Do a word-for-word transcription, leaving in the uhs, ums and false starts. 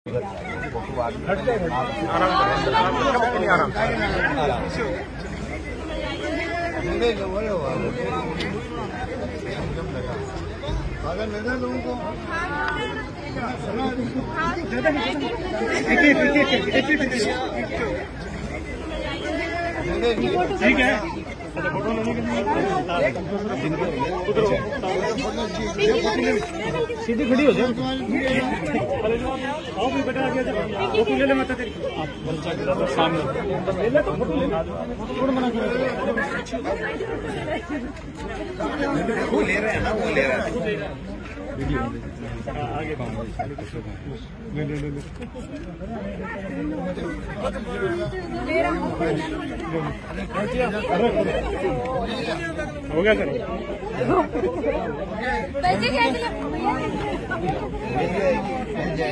अगर नजर लोगों को ठीक है। फोटो लेने के लिए सीधी खड़ी हो जाओ। आओ भी बेटा आगे फोटो ले ले मत तेरी सामने ले ले तो फोटो ले फोटो बना के वो ले रहे हैं ना वो ले रहे हैं वीडियो आगे ले ले ले हो गया सर पैसे